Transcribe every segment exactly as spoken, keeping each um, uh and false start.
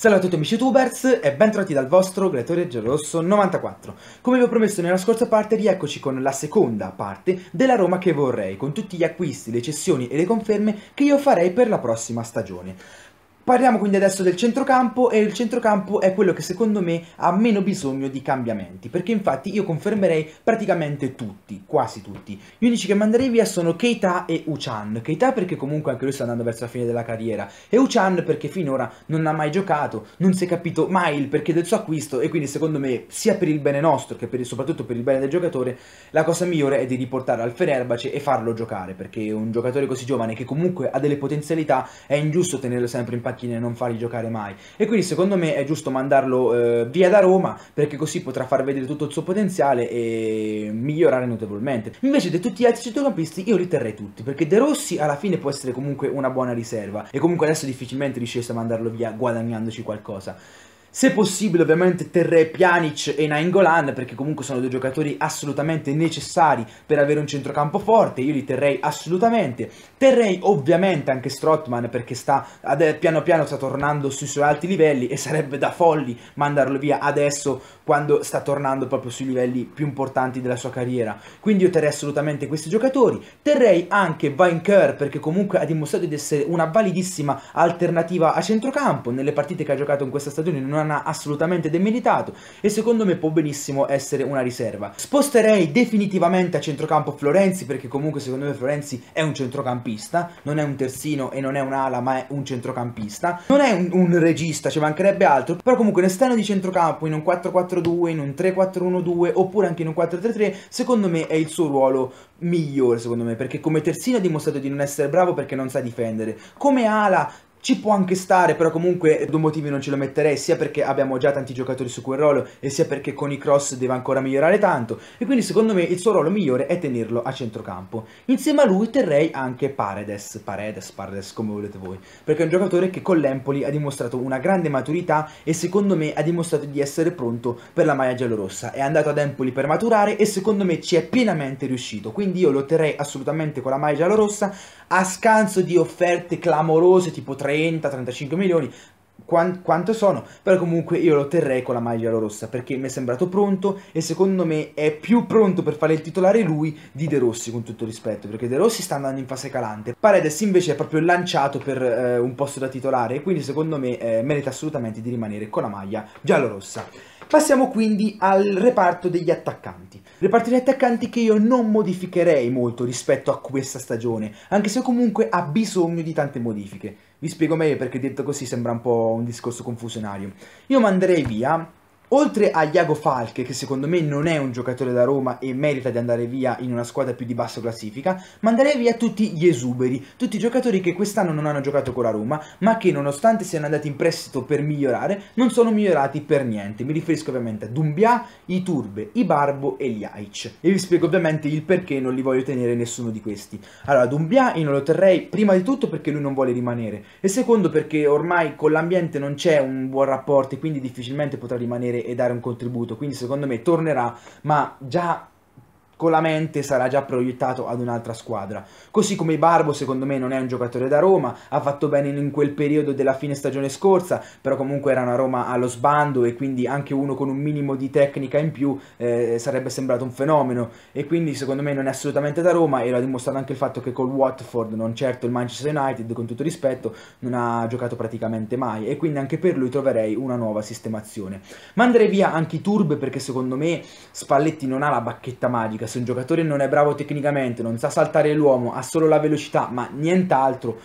Salve a tutti amici youtubers e bentrovati dal vostro Gladiatore Giallorosso novantaquattro. Come vi ho promesso nella scorsa parte, rieccoci con la seconda parte della Roma che vorrei, con tutti gli acquisti, le cessioni e le conferme che io farei per la prossima stagione. Parliamo quindi adesso del centrocampo, e il centrocampo è quello che secondo me ha meno bisogno di cambiamenti, perché infatti io confermerei praticamente tutti, quasi tutti. Gli unici che manderei via sono Keita e Uchan. Keita perché comunque anche lui sta andando verso la fine della carriera, e Uchan perché finora non ha mai giocato, non si è capito mai il perché del suo acquisto, e quindi secondo me sia per il bene nostro che per, soprattutto per il bene del giocatore la cosa migliore è di riportarlo al Fenerbahce e farlo giocare, perché un giocatore così giovane che comunque ha delle potenzialità è ingiusto tenerlo sempre in panchina e non farli giocare mai, e quindi secondo me è giusto mandarlo eh, via da Roma, perché così potrà far vedere tutto il suo potenziale e migliorare notevolmente. Invece di tutti gli altri centrocampisti io li terrei tutti, perché De Rossi alla fine può essere comunque una buona riserva e comunque adesso difficilmente riuscireste a mandarlo via guadagnandoci qualcosa. Se possibile ovviamente terrei Pjanic e Nainggolan, perché comunque sono due giocatori assolutamente necessari per avere un centrocampo forte, io li terrei assolutamente. Terrei ovviamente anche Strootman, perché sta piano piano sta tornando sui suoi alti livelli e sarebbe da folli mandarlo via adesso quando sta tornando proprio sui livelli più importanti della sua carriera. Quindi io terrei assolutamente questi giocatori. Terrei anche Vainqueur, perché comunque ha dimostrato di essere una validissima alternativa a centrocampo. Nelle partite che ha giocato in questa stagione non ha assolutamente demeritato e secondo me può benissimo essere una riserva. Sposterei definitivamente a centrocampo Florenzi, perché comunque secondo me Florenzi è un centrocampista, non è un terzino e non è un'ala, ma è un centrocampista. Non è un, un regista, ci mancherebbe altro, però comunque in esterno di centrocampo, in un quattro quattro due, in un tre quattro uno due oppure anche in un quattro tre tre, secondo me è il suo ruolo migliore, secondo me, perché come terzino ha dimostrato di non essere bravo perché non sa difendere. Come ala ci può anche stare, però comunque due motivi non ce lo metterei, sia perché abbiamo già tanti giocatori su quel ruolo e sia perché con i cross deve ancora migliorare tanto, e quindi secondo me il suo ruolo migliore è tenerlo a centrocampo. Insieme a lui terrei anche Paredes, Paredes, Paredes come volete voi, perché è un giocatore che con l'Empoli ha dimostrato una grande maturità e secondo me ha dimostrato di essere pronto per la maglia giallorossa. È andato ad Empoli per maturare e secondo me ci è pienamente riuscito, quindi io lo terrei assolutamente con la maglia giallorossa, a scanso di offerte clamorose tipo trenta trentacinque milioni, Quant quanto sono, però comunque io lo terrei con la maglia giallorossa perché mi è sembrato pronto e secondo me è più pronto per fare il titolare lui di De Rossi, con tutto rispetto, perché De Rossi sta andando in fase calante. Paredes invece è proprio lanciato per eh, un posto da titolare e quindi secondo me eh, merita assolutamente di rimanere con la maglia giallorossa. Passiamo quindi al reparto degli attaccanti. Reparto degli attaccanti che io non modificherei molto rispetto a questa stagione, anche se comunque ha bisogno di tante modifiche. Vi spiego meglio perché detto così sembra un po' un discorso confusionario. Io manderei via, oltre a Iago Falque, che secondo me non è un giocatore da Roma e merita di andare via in una squadra più di bassa classifica, manderei via tutti gli esuberi, tutti i giocatori che quest'anno non hanno giocato con la Roma, ma che nonostante siano andati in prestito per migliorare, non sono migliorati per niente. Mi riferisco ovviamente a Doumbia, Iturbe, Ibarbo e Ljajic. E vi spiego ovviamente il perché non li voglio tenere nessuno di questi. Allora, Doumbia io non lo terrei prima di tutto perché lui non vuole rimanere, e secondo perché ormai con l'ambiente non c'è un buon rapporto e quindi difficilmente potrà rimanere e dare un contributo, quindi secondo me tornerà, ma già con la mente sarà già proiettato ad un'altra squadra. Così come Ibarbo secondo me non è un giocatore da Roma, ha fatto bene in quel periodo della fine stagione scorsa, però comunque era una Roma allo sbando e quindi anche uno con un minimo di tecnica in più eh, sarebbe sembrato un fenomeno, e quindi secondo me non è assolutamente da Roma, e lo ha dimostrato anche il fatto che col Watford, non certo il Manchester United con tutto rispetto, non ha giocato praticamente mai, e quindi anche per lui troverei una nuova sistemazione. Manderei via anche Iturbe perché secondo me Spalletti non ha la bacchetta magica. Se un giocatore non è bravo tecnicamente, non sa saltare l'uomo, ha solo la velocità ma nient'altro,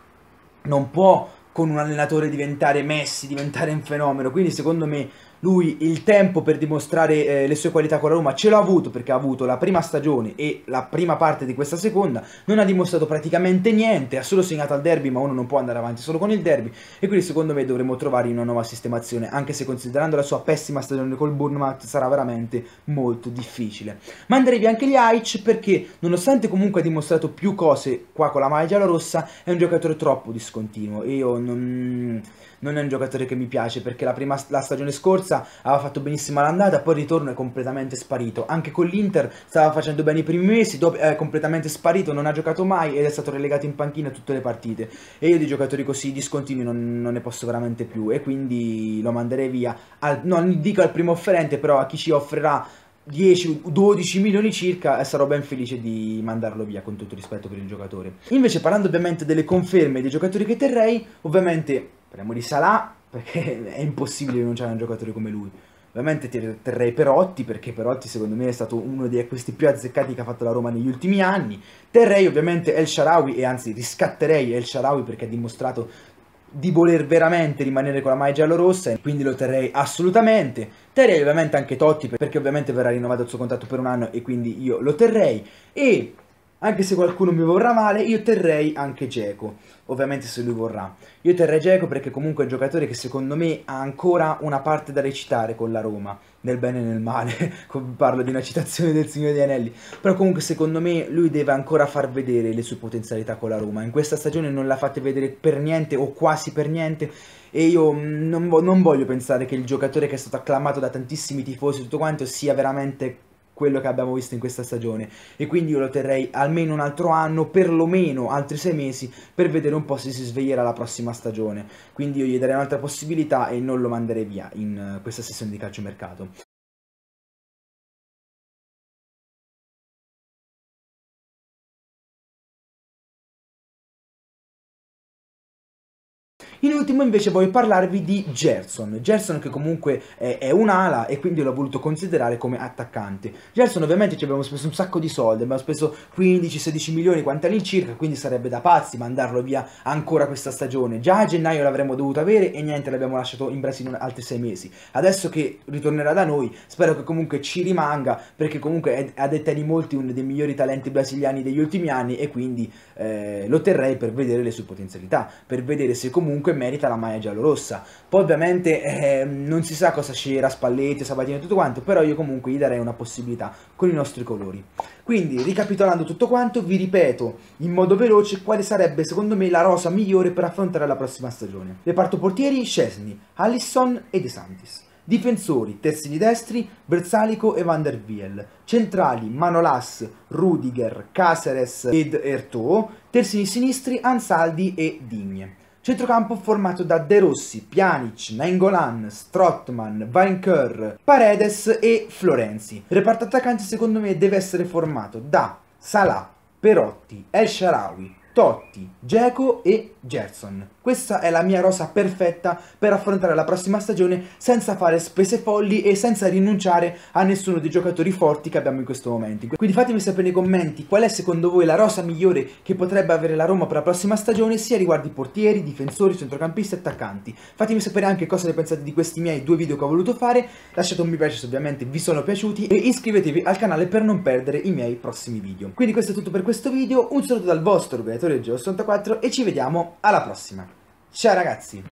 non può con un allenatore diventare Messi, diventare un fenomeno. Quindi secondo me lui il tempo per dimostrare eh, le sue qualità con la Roma ce l'ha avuto, perché ha avuto la prima stagione e la prima parte di questa seconda, non ha dimostrato praticamente niente, ha solo segnato al derby, ma uno non può andare avanti solo con il derby, e quindi secondo me dovremo trovare una nuova sistemazione, anche se considerando la sua pessima stagione col Bournemouth sarà veramente molto difficile. Manderei via anche Ljajic perché nonostante comunque ha dimostrato più cose qua con la maglia giallorossa, è un giocatore troppo discontinuo e io non... non è un giocatore che mi piace, perché la, prima, la stagione scorsa aveva fatto benissimo all'andata, poi il ritorno è completamente sparito. Anche con l'Inter stava facendo bene i primi mesi, dopo è completamente sparito, non ha giocato mai ed è stato relegato in panchina tutte le partite. E io di giocatori così discontinui non, non ne posso veramente più, e quindi lo manderei via, al, non dico al primo offerente, però a chi ci offrirà dieci dodici milioni circa, e sarò ben felice di mandarlo via, con tutto rispetto per il giocatore. Invece, parlando ovviamente delle conferme dei giocatori che terrei, ovviamente parliamo di Salah, perché è impossibile rinunciare a un giocatore come lui. Ovviamente terrei Perotti, perché Perotti secondo me è stato uno degli acquisti più azzeccati che ha fatto la Roma negli ultimi anni. Terrei ovviamente El Shaarawy, e anzi riscatterei El Shaarawy perché ha dimostrato di voler veramente rimanere con la maglia giallorossa, e quindi lo terrei assolutamente. Terrei ovviamente anche Totti, perché ovviamente verrà rinnovato il suo contratto per un anno e quindi io lo terrei. E anche se qualcuno mi vorrà male, io terrei anche Dzeko, ovviamente se lui vorrà. Io terrei Dzeko perché comunque è un giocatore che secondo me ha ancora una parte da recitare con la Roma, nel bene e nel male. Parlo di una citazione del Signore degli Anelli, però comunque secondo me lui deve ancora far vedere le sue potenzialità con la Roma. In questa stagione non l'ha fatte vedere per niente o quasi per niente, e io non, vo non voglio pensare che il giocatore che è stato acclamato da tantissimi tifosi e tutto quanto sia veramente quello che abbiamo visto in questa stagione, e quindi io lo terrei almeno un altro anno, perlomeno altri sei mesi, per vedere un po' se si sveglierà la prossima stagione. Quindi io gli darei un'altra possibilità e non lo manderei via in questa sessione di calciomercato. In ultimo invece voglio parlarvi di Gerson, Gerson che comunque è, è un'ala, e quindi l'ho voluto considerare come attaccante. Gerson ovviamente ci abbiamo speso un sacco di soldi, abbiamo speso quindici sedici milioni quanti all'incirca, quindi sarebbe da pazzi mandarlo via ancora questa stagione. Già a gennaio l'avremmo dovuto avere e niente, l'abbiamo lasciato in Brasile altri sei mesi. Adesso che ritornerà da noi, spero che comunque ci rimanga, perché comunque è a detta di molti uno dei migliori talenti brasiliani degli ultimi anni, e quindi eh, lo terrei per vedere le sue potenzialità, per vedere se comunque merita la maglia giallorossa. Poi ovviamente eh, non si sa cosa sceglierà Spalletti, Sabatini e tutto quanto, però io comunque gli darei una possibilità con i nostri colori. Quindi, ricapitolando tutto quanto, vi ripeto in modo veloce quale sarebbe secondo me la rosa migliore per affrontare la prossima stagione. Reparto portieri: Szczesny, Alisson e De Santis. Difensori: terzini destri, Bersalico e Van der Wiel. Centrali: Manolas, Rudiger, Caceres ed Ertò. Terzini sinistri: Ansaldi e Digne. Centrocampo formato da De Rossi, Pjanic, Nainggolan, Strootman, Vainqueur, Paredes e Florenzi. Il reparto attaccanti secondo me deve essere formato da Salah, Perotti, El Shaarawy, Totti, Dzeko e Gerson. Questa è la mia rosa perfetta per affrontare la prossima stagione senza fare spese folli e senza rinunciare a nessuno dei giocatori forti che abbiamo in questo momento. Quindi fatemi sapere nei commenti qual è secondo voi la rosa migliore che potrebbe avere la Roma per la prossima stagione, sia riguardo i portieri, difensori, centrocampisti e attaccanti. Fatemi sapere anche cosa ne pensate di questi miei due video che ho voluto fare, lasciate un mi piace se ovviamente vi sono piaciuti e iscrivetevi al canale per non perdere i miei prossimi video. Quindi questo è tutto per questo video, un saluto dal vostro Gladiatore Geo sessantaquattro e ci vediamo alla prossima. Ciao ragazzi!